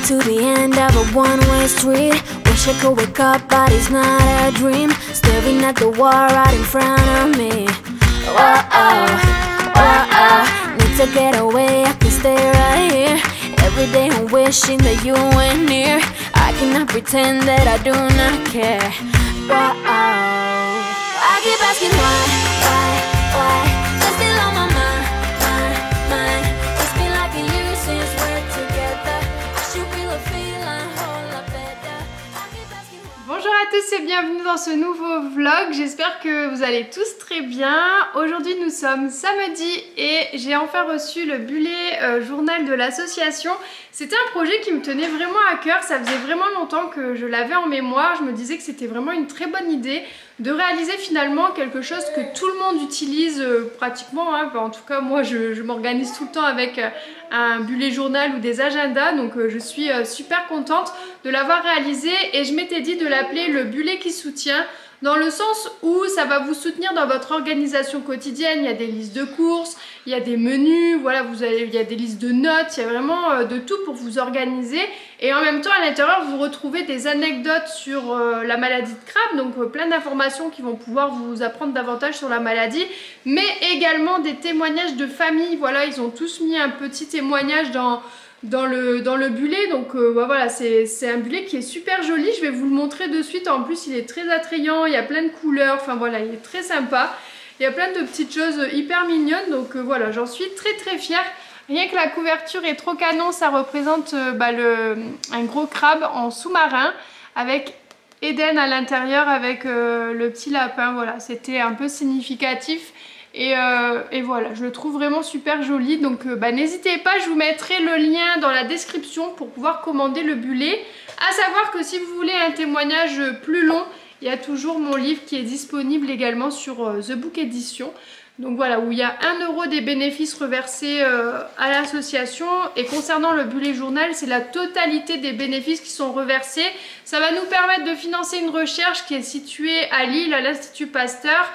to the end of a one-way street. Wish I could wake up, but it's not a dream. Staring at the wall right in front of me. Whoa, whoa, need to get away, I can stay right here. Every day I'm wishing that you were near. I cannot pretend that I do not care. Whoa, I keep asking why? You're still on my mind. It's been like a year since we're together. I should feel a feeling whole lot better. I keep asking why. Bonjour à tous et bienvenue dans ce nouveau vlog, j'espère que vous allez tous très bien. Aujourd'hui nous sommes samedi et j'ai enfin reçu le bullet journal de l'association. C'était un projet qui me tenait vraiment à cœur, ça faisait vraiment longtemps que je l'avais en mémoire. Je me disais que c'était vraiment une très bonne idée de réaliser finalement quelque chose que tout le monde utilise pratiquement, hein. En tout cas moi je m'organise tout le temps avec un bullet journal ou des agendas, donc je suis super contente de l'avoir réalisé et je m'étais dit de l'appeler le bullet qui soutient, dans le sens où ça va vous soutenir dans votre organisation quotidienne. Il y a des listes de courses, il y a des menus, voilà, il y a des listes de notes, il y a vraiment de tout pour vous organiser. Et en même temps, à l'intérieur, vous retrouvez des anecdotes sur la maladie de Crabbe, donc plein d'informations qui vont pouvoir vous apprendre davantage sur la maladie, mais également des témoignages de famille. Voilà, ils ont tous mis un petit témoignage dans le bullet, donc voilà, c'est un bullet qui est super joli. Je vais vous le montrer de suite. En plus il est très attrayant, il y a plein de couleurs, enfin voilà, il est très sympa, il y a plein de petites choses hyper mignonnes, donc voilà, j'en suis très fière. Rien que la couverture est trop canon, ça représente un gros crabe en sous-marin avec Eden à l'intérieur avec le petit lapin. Voilà, c'était un peu significatif. Et voilà, je le trouve vraiment super joli, donc n'hésitez pas, je vous mettrai le lien dans la description pour pouvoir commander le bullet. À savoir que si vous voulez un témoignage plus long, il y a toujours mon livre qui est disponible également sur The Book Edition. Donc voilà, où il y a 1 € des bénéfices reversés à l'association. Et concernant le bullet journal, c'est la totalité des bénéfices qui sont reversés. Ça va nous permettre de financer une recherche qui est située à Lille, à l'Institut Pasteur.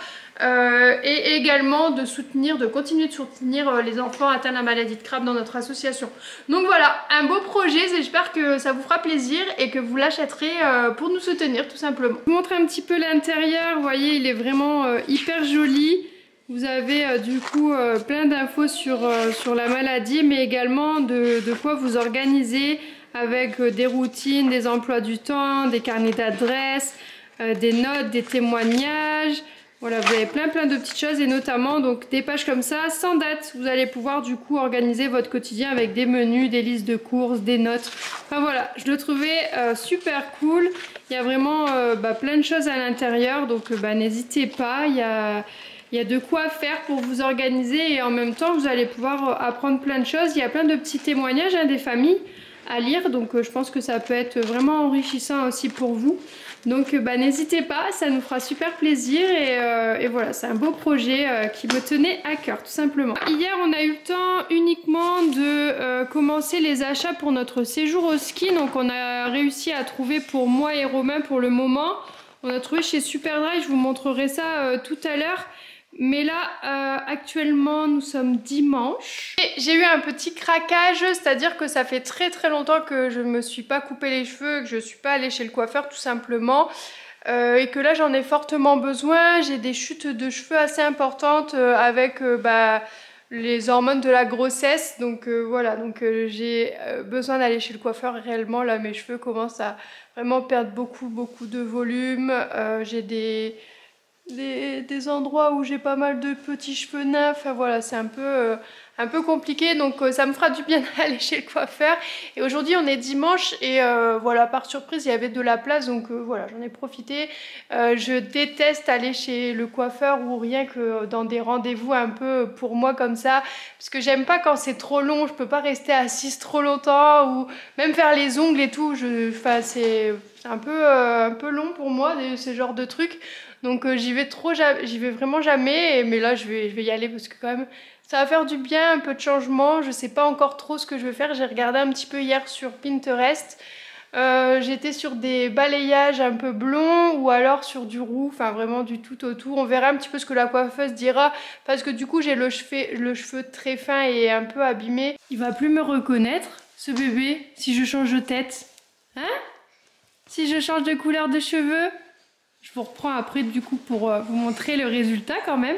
Et également de continuer de soutenir les enfants atteints de la maladie de Crabbe dans notre association. Donc voilà, un beau projet, j'espère que ça vous fera plaisir et que vous l'achèterez pour nous soutenir tout simplement. Je vous montre un petit peu l'intérieur, vous voyez, il est vraiment hyper joli. Vous avez du coup plein d'infos sur la maladie, mais également de quoi vous organiser avec des routines, des emplois du temps, des carnets d'adresses, des notes, des témoignages. Voilà, vous avez plein de petites choses et notamment donc des pages comme ça sans date. Vous allez pouvoir du coup organiser votre quotidien avec des menus, des listes de courses, des notes. Enfin voilà, je le trouvais super cool. Il y a vraiment plein de choses à l'intérieur, donc n'hésitez pas. Il y a de quoi faire pour vous organiser et en même temps vous allez pouvoir apprendre plein de choses. Il y a plein de petits témoignages des familles à lire, donc je pense que ça peut être vraiment enrichissant aussi pour vous. Donc n'hésitez pas, ça nous fera super plaisir et voilà, c'est un beau projet qui me tenait à cœur tout simplement. Hier on a eu le temps uniquement de commencer les achats pour notre séjour au ski, donc on a réussi à trouver pour moi et Romain pour le moment. On a trouvé chez Superdry, je vous montrerai ça tout à l'heure. Mais là, actuellement, nous sommes dimanche. J'ai eu un petit craquage, c'est-à-dire que ça fait très longtemps que je ne me suis pas coupé les cheveux, que je ne suis pas allée chez le coiffeur tout simplement. Et que là, j'en ai fortement besoin. J'ai des chutes de cheveux assez importantes avec les hormones de la grossesse. Donc voilà, donc j'ai besoin d'aller chez le coiffeur. Réellement, là, mes cheveux commencent à vraiment perdre beaucoup de volume. J'ai des endroits où j'ai pas mal de petits cheveux neufs, enfin, voilà, c'est un peu compliqué, donc ça me fera du bien d'aller chez le coiffeur. Et aujourd'hui on est dimanche et voilà, par surprise il y avait de la place, donc voilà, j'en ai profité. Je déteste aller chez le coiffeur ou rien que dans des rendez-vous un peu pour moi comme ça, parce que j'aime pas quand c'est trop long, je peux pas rester assise trop longtemps ou même faire les ongles et tout, c'est un peu long pour moi ce genre de trucs. Donc j'y vais vraiment jamais, mais là je vais y aller parce que quand même ça va faire du bien, un peu de changement. Je sais pas encore trop ce que je vais faire, j'ai regardé un petit peu hier sur Pinterest. J'étais sur des balayages un peu blonds ou alors sur du roux, enfin vraiment du tout au tout. On verra un petit peu ce que la coiffeuse dira parce que du coup j'ai le cheveu très fin et un peu abîmé. Il va plus me reconnaître ce bébé si je change de tête? Hein? Si je change de couleur de cheveux? Je vous reprends après du coup pour vous montrer le résultat quand même.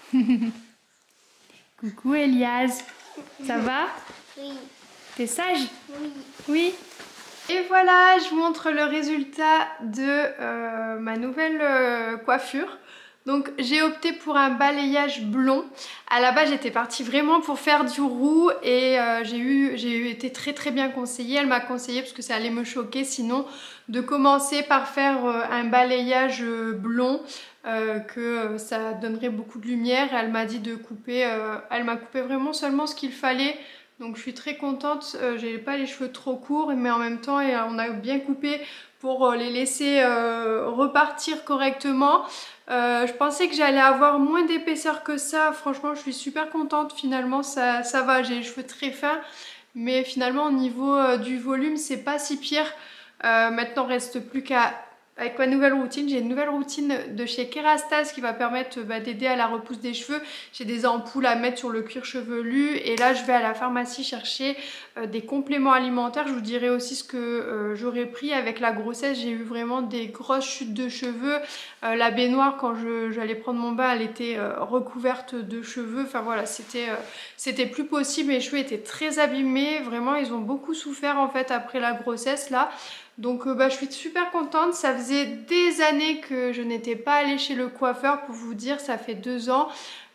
Coucou Elias, ça va? Oui. T'es sage? Oui. Oui. Et voilà, je vous montre le résultat de ma nouvelle coiffure. Donc j'ai opté pour un balayage blond. À la base j'étais partie vraiment pour faire du roux et j'ai été très bien conseillée. Elle m'a conseillé, parce que ça allait me choquer sinon, de commencer par faire un balayage blond, que ça donnerait beaucoup de lumière. Elle m'a dit de couper, elle m'a coupé vraiment seulement ce qu'il fallait. Donc je suis très contente, j'ai pas les cheveux trop courts mais en même temps on a bien coupé pour les laisser repartir correctement. Je pensais que j'allais avoir moins d'épaisseur que ça, franchement je suis super contente, finalement ça va, j'ai les cheveux très fins mais finalement au niveau du volume c'est pas si pire. Maintenant reste plus qu'à... Avec ma nouvelle routine, j'ai une nouvelle routine de chez Kerastase qui va permettre d'aider à la repousse des cheveux. J'ai des ampoules à mettre sur le cuir chevelu et là je vais à la pharmacie chercher des compléments alimentaires. Je vous dirai aussi ce que j'aurais pris avec la grossesse. J'ai eu vraiment des grosses chutes de cheveux. La baignoire, quand j'allais prendre mon bain, elle était recouverte de cheveux. Enfin voilà, c'était plus possible. Mes cheveux étaient très abîmés. Vraiment, ils ont beaucoup souffert en fait après la grossesse là. Donc je suis super contente, ça faisait des années que je n'étais pas allée chez le coiffeur, pour vous dire, ça fait 2 ans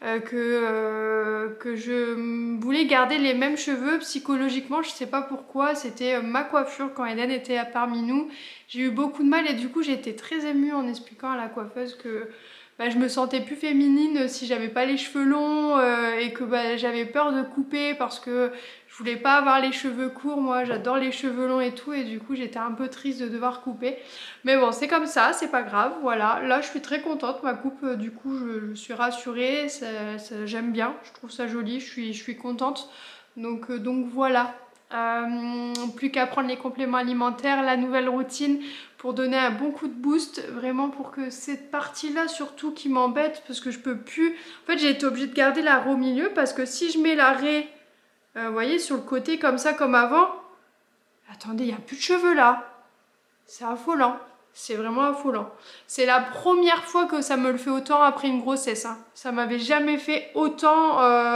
que je voulais garder les mêmes cheveux. Psychologiquement, je sais pas pourquoi, c'était ma coiffure quand Eden était parmi nous. J'ai eu beaucoup de mal et du coup j'ai été très émue en expliquant à la coiffeuse que je me sentais plus féminine si j'avais pas les cheveux longs et que j'avais peur de couper parce que je voulais pas avoir les cheveux courts. Moi j'adore les cheveux longs et tout, et du coup j'étais un peu triste de devoir couper. Mais bon, c'est comme ça, c'est pas grave, voilà. Là je suis très contente, ma coupe, du coup je suis rassurée, j'aime bien, je trouve ça joli, je suis contente. Donc voilà. Plus qu'à prendre les compléments alimentaires, la nouvelle routine pour donner un bon coup de boost, vraiment pour que cette partie là surtout qui m'embête, parce que je peux plus, en fait j'ai été obligée de garder la raie au milieu parce que si je mets la raie vous voyez sur le côté comme ça comme avant, attendez, il n'y a plus de cheveux là, c'est affolant, c'est vraiment affolant. C'est la première fois que ça me le fait autant après une grossesse, hein. Ça m'avait jamais fait autant.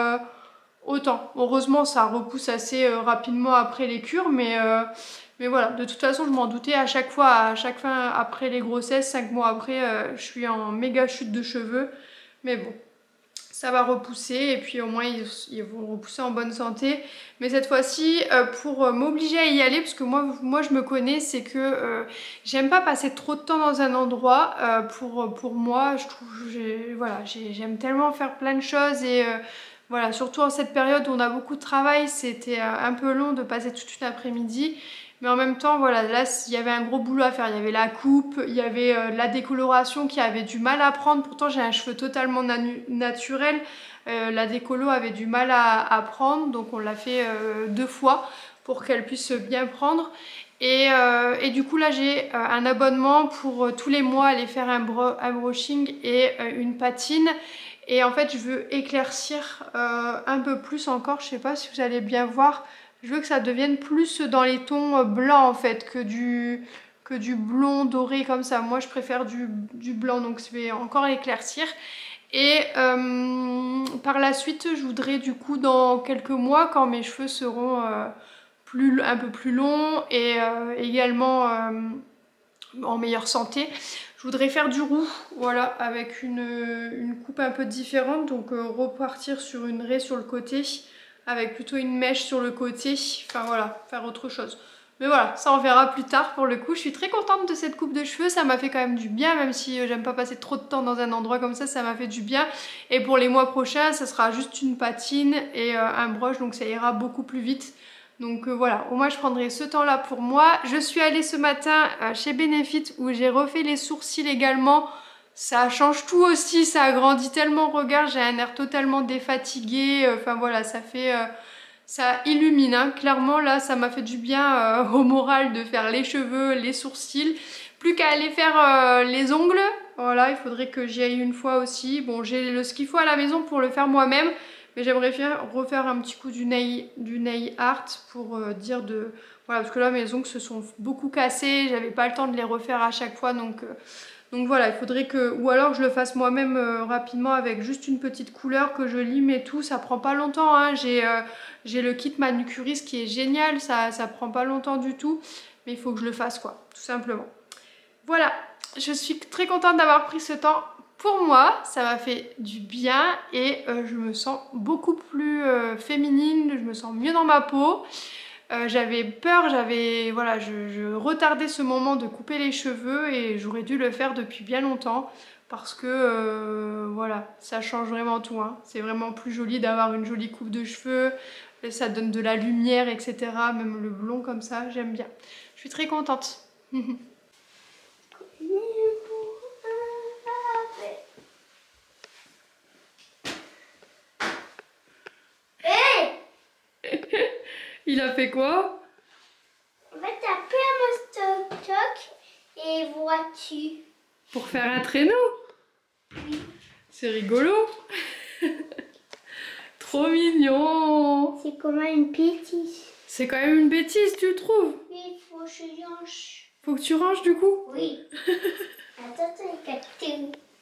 Heureusement ça repousse assez rapidement après les cures, mais voilà, de toute façon je m'en doutais, à chaque fois après les grossesses, 5 mois après, je suis en méga chute de cheveux, mais bon, ça va repousser et puis au moins ils vont repousser en bonne santé. Mais cette fois-ci, pour m'obliger à y aller, parce que moi je me connais, c'est que j'aime pas passer trop de temps dans un endroit. Pour moi, je trouve, voilà, j'aime tellement faire plein de choses et voilà, surtout en cette période où on a beaucoup de travail, c'était un peu long de passer toute une après-midi. Mais en même temps, voilà, là, il y avait un gros boulot à faire. Il y avait la coupe, il y avait la décoloration qui avait du mal à prendre. Pourtant, j'ai un cheveu totalement naturel. La décolo avait du mal à prendre. Donc, on l'a fait 2 fois pour qu'elle puisse bien prendre. Et du coup, là, j'ai un abonnement pour tous les mois aller faire un brushing et une patine. Et en fait, je veux éclaircir un peu plus encore. Je sais pas si vous allez bien voir. Je veux que ça devienne plus dans les tons blancs en fait que du blond doré comme ça. Moi je préfère du blanc, donc je vais encore éclaircir. Et par la suite je voudrais du coup dans quelques mois, quand mes cheveux seront un peu plus longs et également en meilleure santé, je voudrais faire du roux, voilà, avec une coupe un peu différente. Donc repartir sur une raie sur le côté, avec plutôt une mèche sur le côté, enfin voilà, faire autre chose. Mais voilà, ça on verra plus tard. Pour le coup, je suis très contente de cette coupe de cheveux, ça m'a fait quand même du bien, même si j'aime pas passer trop de temps dans un endroit comme ça m'a fait du bien. Et pour les mois prochains, ça sera juste une patine et un brush, donc ça ira beaucoup plus vite. Donc voilà, au moins je prendrai ce temps-là pour moi. Je suis allée ce matin chez Benefit où j'ai refait les sourcils également. Ça change tout aussi, ça agrandit tellement, regarde, j'ai un air totalement défatigué, enfin voilà, ça fait... ça illumine, hein. Clairement là ça m'a fait du bien au moral de faire les cheveux, les sourcils. Plus qu'à aller faire les ongles, voilà, il faudrait que j'y aille une fois aussi. Bon, j'ai ce qu'il faut à la maison pour le faire moi-même, Mais j'aimerais refaire un petit coup du nail art pour dire de... Voilà, parce que là mes ongles se sont beaucoup cassés, j'avais pas le temps de les refaire à chaque fois, donc voilà, il faudrait que... Ou alors je le fasse moi-même rapidement avec juste une petite couleur que je lime et tout, ça prend pas longtemps, hein. J'ai le kit manucuriste qui est génial, ça prend pas longtemps du tout, mais il faut que je le fasse quoi, tout simplement. Voilà, je suis très contente d'avoir pris ce temps pour moi, ça m'a fait du bien et je me sens beaucoup plus féminine, je me sens mieux dans ma peau. J'avais peur, voilà, je retardais ce moment de couper les cheveux et j'aurais dû le faire depuis bien longtemps parce que voilà, ça change vraiment tout, hein. C'est vraiment plus joli d'avoir une jolie coupe de cheveux, ça donne de la lumière, etc. Même le blond comme ça, j'aime bien. Je suis très contente. Il a fait quoi? En fait, t'as pris un stock et vois-tu. Pour faire un traîneau? Oui. C'est rigolo. Trop mignon. C'est comme une bêtise. C'est quand même une bêtise, tu le trouves? Oui, il faut que je range. Faut que tu ranges du coup? Oui. Attends, t'as capté.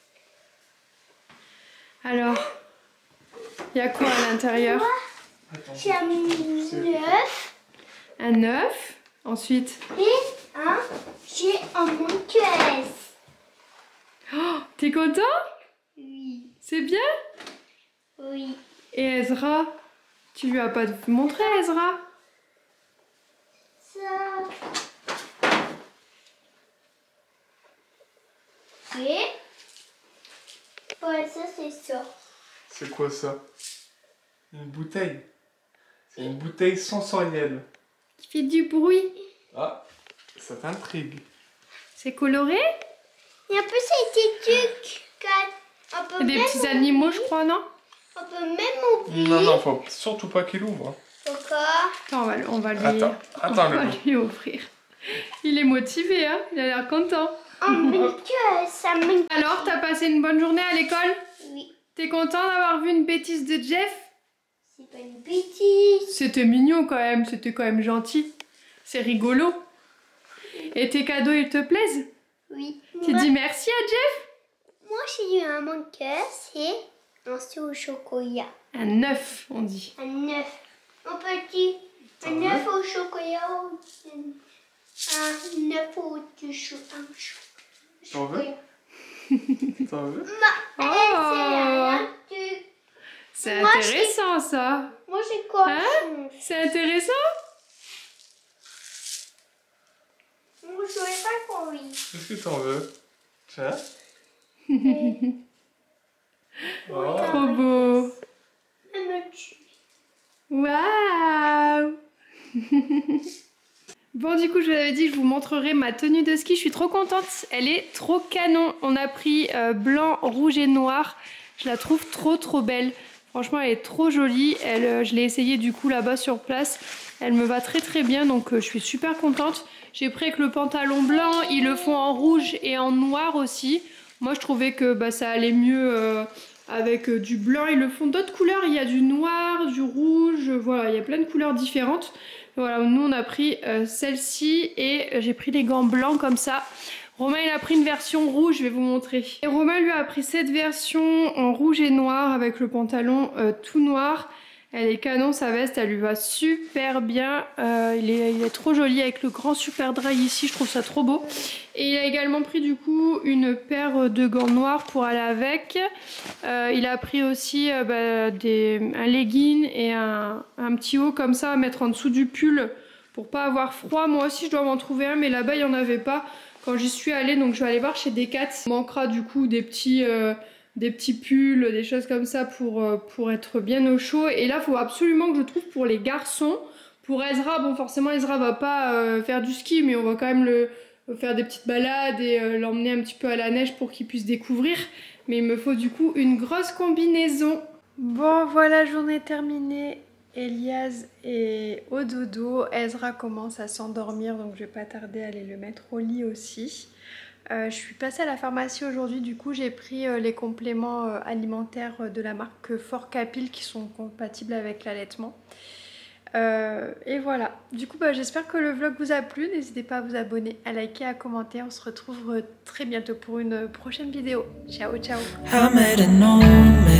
Alors, il y a quoi à l'intérieur? J'ai un œuf. Un œuf. Ensuite, Et j'ai un manquesse. oh, t'es content? Oui. C'est bien? Oui. Et Ezra? Tu lui as pas montré Ezra? Ça. Et ouais, ça c'est ça. C'est quoi ça? Une bouteille. C'est une bouteille sensorielle. Qui fait du bruit. Ah, ça t'intrigue. C'est coloré? Et un peu c'est des trucs. On peut Des même petits animaux, je crois, non? On peut même ouvrir. Non, faut surtout pas qu'il ouvre. Hein. Pourquoi? Attends, on va lui... Attends, on va le lui offrir. Il est motivé, hein? Il a l'air content. Oh mon Dieu, ça m'inquiète. Alors, t'as passé une bonne journée à l'école? Oui, T'es content d'avoir vu une bêtise de Jeff? c'est pas une bêtise. C'était mignon quand même, c'était quand même gentil. C'est rigolo. Et tes cadeaux, ils te plaisent? Oui. Tu dis merci à Jeff? Moi, j'ai eu un manquesse et un sou au chocolat. Un œuf, on dit. Un œuf. Mon petit. Un œuf au chocolat. Un œuf au chocolat. T'en veux? T'en veux? Oh, C'est c'est Moi, intéressant ça. Moi, j'ai quoi? Hein? C'est intéressant? Moi, je n'aurais pas compris. Qu'est-ce que t'en veux? Tiens. Oh. Trop beau. Waouh. Bon, du coup, je vous avais dit que je vous montrerai ma tenue de ski. Je suis trop contente. Elle est trop canon. On a pris blanc, rouge et noir. Je la trouve trop belle. Franchement, elle est trop jolie. Je l'ai essayée du coup là-bas sur place. Elle me va très bien. Donc, je suis super contente. J'ai pris avec le pantalon blanc. Ils le font en rouge et en noir aussi. Moi, je trouvais que ça allait mieux avec du blanc. Ils le font d'autres couleurs. Il y a du noir, du rouge. Voilà, il y a plein de couleurs différentes. Voilà, nous on a pris celle-ci et j'ai pris les gants blancs comme ça. Romain il a pris une version rouge, je vais vous montrer. Et Romain lui a pris cette version en rouge et noir avec le pantalon tout noir. Elle est canon, sa veste, elle lui va super bien. Il est trop joli avec le grand super dry ici, je trouve ça trop beau. Et il a également pris du coup une paire de gants noirs pour aller avec. Il a pris aussi un legging et un petit haut comme ça à mettre en dessous du pull pour pas avoir froid. Moi aussi je dois m'en trouver un, mais là-bas il n'y en avait pas quand j'y suis allée, donc je vais aller voir chez Decat. Il manquera du coup des petits pulls, des choses comme ça pour être bien au chaud. Et là il faut absolument que je trouve pour les garçons. Pour Ezra, bon forcément Ezra va pas faire du ski, mais on va quand même faire des petites balades et l'emmener un petit peu à la neige pour qu'il puisse découvrir. Mais il me faut du coup une grosse combinaison. Bon, voilà, journée terminée. Elias est au dodo. Ezra commence à s'endormir, donc je vais pas tarder à aller le mettre au lit aussi. Je suis passée à la pharmacie aujourd'hui, du coup j'ai pris les compléments alimentaires de la marque Forcapil qui sont compatibles avec l'allaitement. Et voilà, du coup j'espère que le vlog vous a plu, n'hésitez pas à vous abonner, à liker, à commenter, on se retrouve très bientôt pour une prochaine vidéo. Ciao ciao.